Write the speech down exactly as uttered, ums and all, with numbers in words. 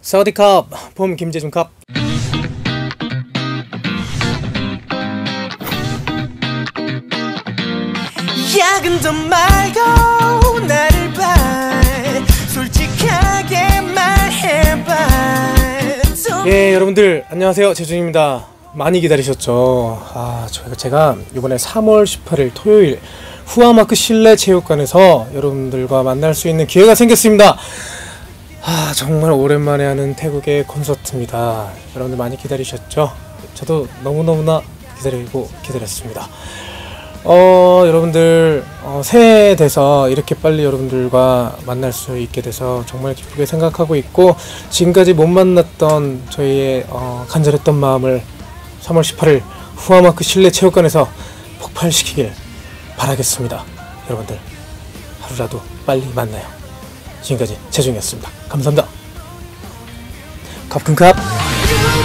사우디캅 봄 김재준캅. 야근도 말고 나를 봐 솔직하게 말해봐. 예, 여러분들 안녕하세요, 재준입니다. 많이 기다리셨죠? 아, 저희가 제가 이번에 삼월 십팔일 토요일 후아마크 실내 체육관에서 여러분들과 만날 수 있는 기회가 생겼습니다. 아, 정말 오랜만에 하는 태국의 콘서트입니다. 여러분들 많이 기다리셨죠? 저도 너무너무나 기다리고 기다렸습니다. 어, 여러분들 어, 새해 돼서 이렇게 빨리 여러분들과 만날 수 있게 돼서 정말 기쁘게 생각하고 있고, 지금까지 못 만났던 저희의 어, 간절했던 마음을 삼월 십팔일 후아마크 실내 체육관에서 폭발시키길 바라겠습니다. 여러분들 하루라도 빨리 만나요. 지금까지 재중이었습니다. 감사합니다. 갑큰캅.